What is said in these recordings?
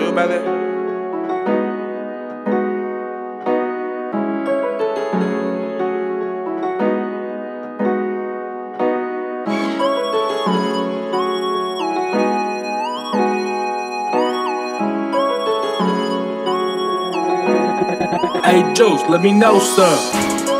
feel about that? Hey Juce, let me know some.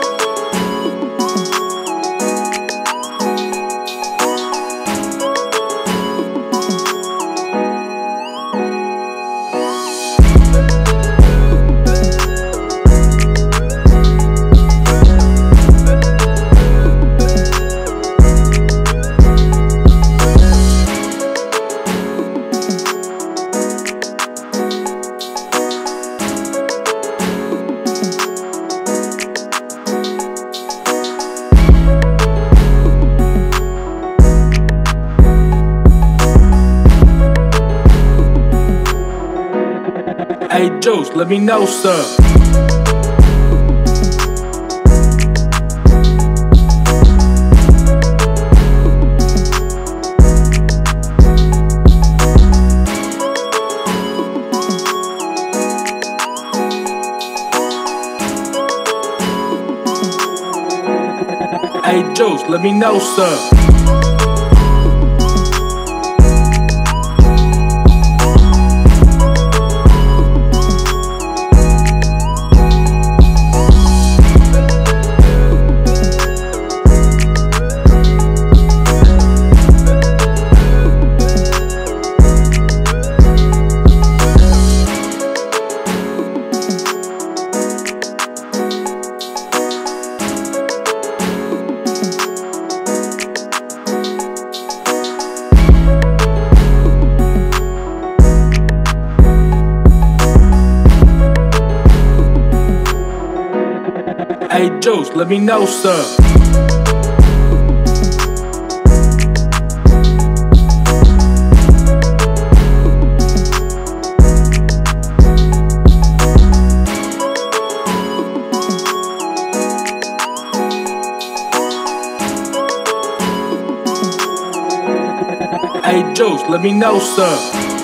Hey Juce, let me know some. Hey Juce, let me know some. Hey Juce, let me know some. Hey Juce, let me know some.